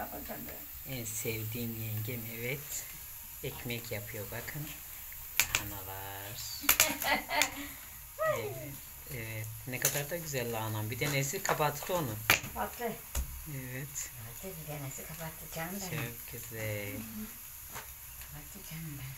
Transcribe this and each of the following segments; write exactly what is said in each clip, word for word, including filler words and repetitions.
En sevdiğim yengem, evet. Ekmek yapıyor bakın. Lahanalar. Evet, evet. Ne kadar da güzel lahanam. Bir tanesi kapattı onu. Kapattı. Evet. Kapattı bir tanesi kapattı canım benim. Çok güzel. Kapattı canım benim.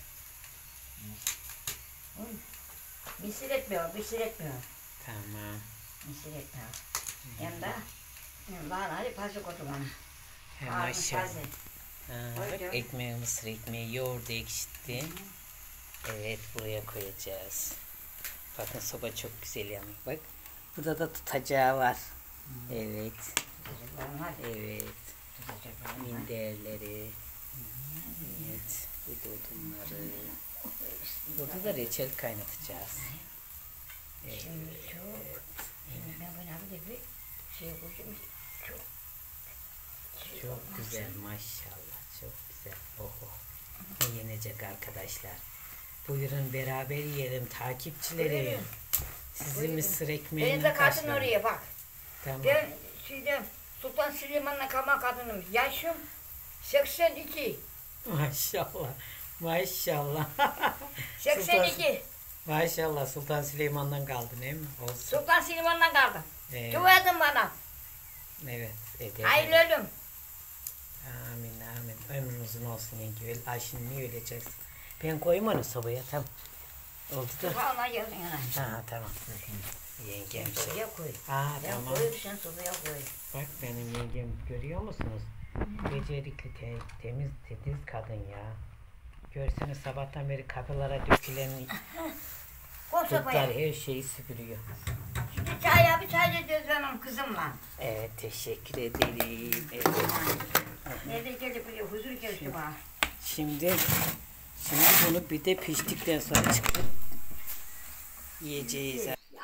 Misir etmiyor, misir etmiyor. Tamam. Misir etmiyor. Yanında lahanayı fazla koydu bana. He, maşallah. Bak ekmeği, mısır ekmeği, yoğurdu ekşitti. Evet, buraya koyacağız. Bakın soba çok güzel yanıyor. Bak burada da tutacağı var. Evet. Evet. Minderleri. Evet. Burada odunları. Burada da reçel kaynatacağız. Evet. Şimdi çok. Şimdi ben bana bir de bir şey koyacağım. Çok. Çok güzel maşallah. Çok güzel. Oh oh. Ne yenecek arkadaşlar. Buyurun beraber yiyelim takipçilerim. Sizin mısır ekmeğini Benim de kadın oraya bak. Tamam. Ben şeyde Sultan Süleyman'la kalma kadınım. Yaşım seksen iki. Maşallah. Maşallah. seksen iki. Sultan, maşallah Sultan Süleyman'dan kaldın değil mi? Olsun. Sultan Süleyman'dan kaldım. Evet. Dua edin bana. Evet. evet Hayırlı evet. ölüm. Amin amin. Ömrün uzun olsun yenge. Öl, ay şimdi niye öleceksin? Ben koyayım onu sobaya tamam. Oldu da. Sobaya geldin yana. Ha tamam. Yengem şey. Sobaya koy. Aa Ben tamam. koyup sen sobaya koy. Bak benim yengem görüyor musunuz? Becerikli, te, temiz, titiz kadın ya. Görseniz sabahtan beri kapılara dökülen Koy dutlar sobaya. her şeyi süpürüyor. Şimdi çay bir çay ediyoruz benim kızımla. Evet teşekkür ederim. Evet. Nerede gelip buraya huzur geldi bana. Şimdi şimdi bunu bir de piştikten sonra çıkıp yiyeceğiz.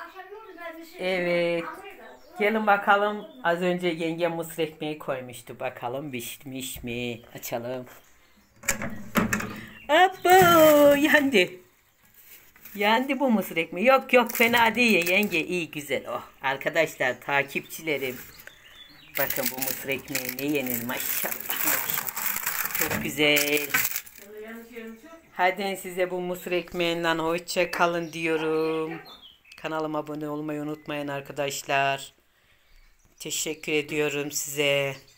Evet. Gelin bakalım. Az önce yengem mısır ekmeği koymuştu. Bakalım pişmiş mi? Açalım. Abo yandı. Yandı bu mısır ekmeği. Yok yok fena değil yenge. İyi güzel. Oh. Arkadaşlar takipçilerim. Bakın bu mısır ekmeği ne yenir maşallah. Maşallah. Çok güzel. Hadi size bu mısır ekmeğinden hoşça kalın diyorum. Kanalıma abone olmayı unutmayın arkadaşlar. Teşekkür ediyorum size.